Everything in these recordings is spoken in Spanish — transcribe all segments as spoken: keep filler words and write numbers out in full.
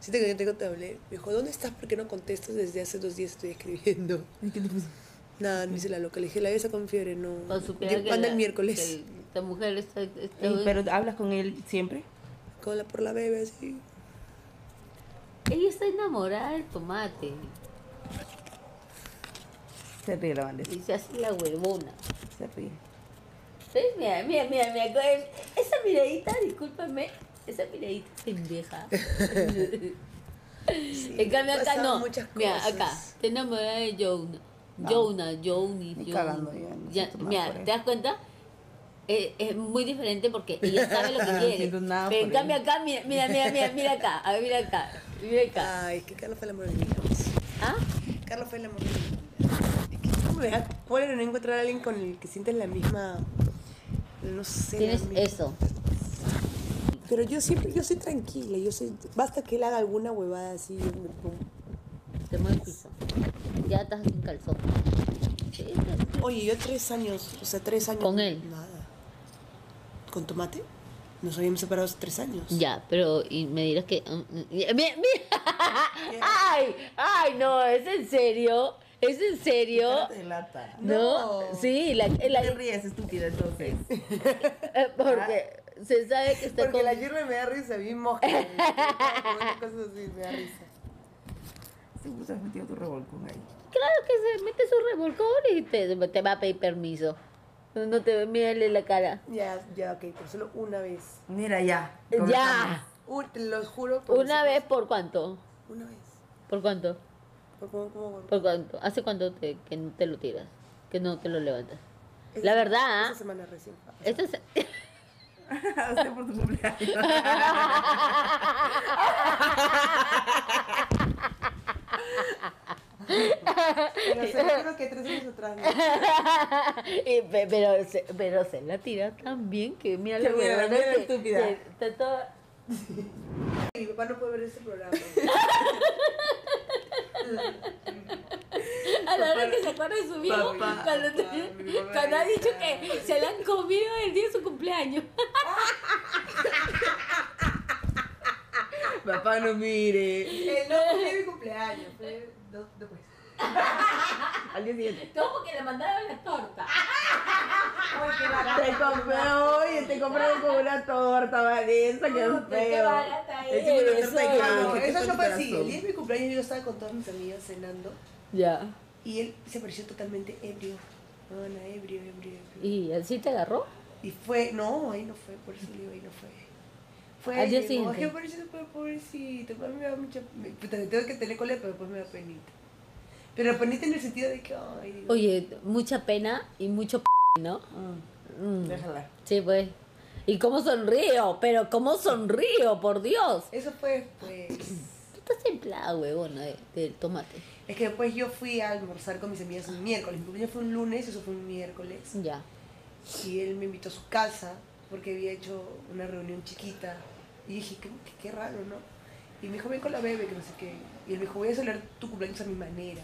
Siento que yo tengo te hablé. Me dijo, ¿dónde estás? ¿Por qué no contestas? Desde hace dos días estoy escribiendo. ¿Y qué te puso? Nada, me dice la loca. Le dije, la besa con fiebre, no. O supiera que Anda la- el miércoles. que el- esta mujer está, está Ey, ¿pero hablas con él siempre? Con la, por la bebé, así. ella está enamorada del tomate Se ríe la banda. y se hace la huevona. Se ríe. ¿Ves? Mira, mira, mira, mira, co- esa miradita, discúlpame, esa miradita pendeja. En cambio acá pasaban no. muchas Mira, cosas. acá, te enamorada de Jonah. No. Jonah, Joni, Ni Joni. cagando ya, no Ya, siento nada mira, por él. ¿te das cuenta? Eh, es muy diferente porque ella sabe lo que No quiere. siento nada Pero en por cambio él. acá, mira, mira, mira, mira, mira acá, a ver, mira acá, mira acá. Ay, es que Carlos fue el amor de mi vida. pues. ¿Ah? Carlos fue el amor de mi vida. Es que ¿cómo me da cólera no encontrar a alguien con el que sientes la misma... No sé. Tienes la misma- eso. Pero yo siempre, yo soy tranquila, yo soy... Basta que él haga alguna huevada así, yo me pongo... Te mueve el piso. Ya estás en calzón. Sí, sí. Oye, yo tres años, o sea, tres años... ¿Con él? Nada. ¿Con tomate? Nos habíamos separado hace tres años. Ya, pero y me dirás que... mm, mm, Mira, mira. Ay, ay, no, ¿es en serio? ¿Es en serio? Te lata. No, No. sí, la, la, Te ríes, estúpida, entonces. eh, porque se sabe que está Porque con... la yerba me da risa, bien mosca. Cosas así, me da risa. Seguro te has metido tu revolcón ahí. Claro que se mete su revolcón y te, te va a pedir permiso. No te mírale la cara. Ya, ya, ok, pero solo una vez. Mira, ya. Ya. Uh, te lo juro. por ¿Una mis vez ojos. por cuánto? Una vez. ¿Por cuánto? ¿Por cómo, cómo, cómo? ¿Por cuánto? ¿Hace cuánto te, que no te lo tiras? Que no te lo levantas. Esa- La verdad, Esa semana recién. Esto es... Hazte por tu cumpleaños. Pero seguro que tres años atrás. ¿no? Y pe- pero, se, pero se la tira tan bien que mira la Que mira, huevona mira la que- estúpida. que está toda... Mi papá no puede ver ese programa. A la hora que se acuerda de su viejo, Papá, cuando, te- papá, mi papá cuando ha me dicho dice, que se la han comido el día de su cumpleaños. Papá, no mire. Eh, no fue mi cumpleaños, fue dos después. Al día siguiente. ¿Cómo que le mandaron la torta? Te compré, oye, te compraron con una torta, Vanessa, qué Puta, qué feo. barata Encima una eres, torta de oye. carne, No, que te eso no toca fue el así. El corazón. día de mi cumpleaños yo estaba con todas mis amigas cenando Ya. y él se pareció totalmente ebrio. No, no, ebrio, ebrio, ebrio. ¿Y así te agarró? Y fue, no, ahí no fue, por eso le digo, ahí no fue. Fue Al día ahí, siguiente. qué pobrecito, pobrecito, a mí me da mucha, me- puta, tengo que tener cólera, pero después me da penita. Pero penita en el sentido de que, ay, digo, Oye, mucha pena y mucho p***, ¿no? Mm, Mm. Déjala. Sí, pues. ¿Y cómo sonrío? Pero cómo sonrío, por Dios. eso fue pues. Tú estás templada, huevona, de- del tomate. Es que después yo fui a almorzar con mis amigas un miércoles. Mi cumpleaños fue un lunes, eso fue un miércoles. Ya. Y él me invitó a su casa porque había hecho una reunión chiquita. Y dije, qué, qué, qué raro, ¿no? Y me dijo, ven con la bebé, que no sé qué. Y él me dijo, voy a celebrar tu cumpleaños a mi manera.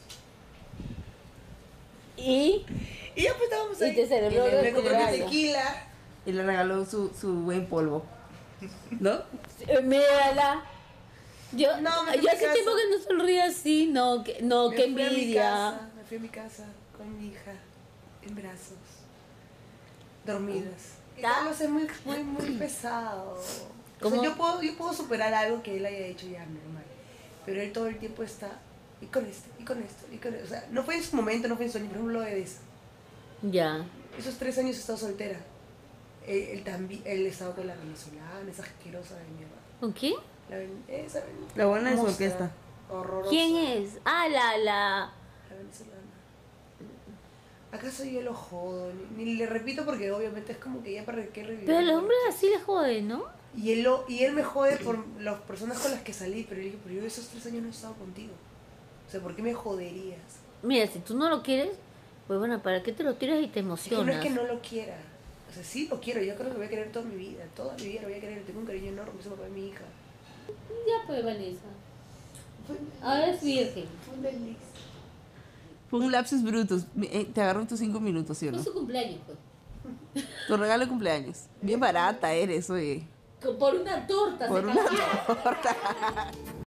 Y Y ya pues estábamos Y ahí. te celebró Y le- el le compré mi cumpleaños. tequila. Y le regaló su, su buen polvo. ¿No? eh, mírala. Yo, No, me fui yo a mi hace casa. tiempo que no sonríe así, no, que, no, Me qué fui a mi envidia. casa, me fui a mi casa con mi hija en brazos, dormidas. Y ¿Ta? Carlos es muy, muy, muy pesado. O ¿Cómo? sea, yo puedo, yo puedo superar algo que él haya hecho ya normal, pero él todo el tiempo está y con esto, y con esto, y con esto. O sea, no fue en su momento, no fue en su sueño, por ejemplo, lo de eso. Ya. Esos tres años he estado soltera. Él, él también, él estaba con la venezolana, esa asquerosa de mierda. ¿Con quién? La, ven- esa ven- La buena de su mostra, orquesta. Horrorosa. ¿Quién es? Ah, la, la. La venezolana. ¿Acaso yo lo jodo? Ni, ni le repito porque obviamente es como que ya para qué revivir. Pero el hombre así le jode, ¿no? Y él, lo, y él me jode por las personas con las que salí, pero le dije, pero yo esos tres años no he estado contigo. O sea, ¿por qué me joderías? Mira, si tú no lo quieres, pues bueno, ¿para qué te lo tiras y te Es que no emocionas? es que no lo quiera. O sea, sí lo quiero, yo creo que voy a querer toda mi vida. Toda mi vida lo voy a querer. Tengo un cariño enorme, es el papá de mi hija. Ya pues, Vanessa. Fue, Ahora es virgen. fue un deliz. Fue un lapsus brutus. Eh, Te agarró tus cinco minutos, ¿sí o Fue no? su cumpleaños, pues. Tu regalo de cumpleaños. Bien barata eres, oye. Por una torta Por se una cambió. torta.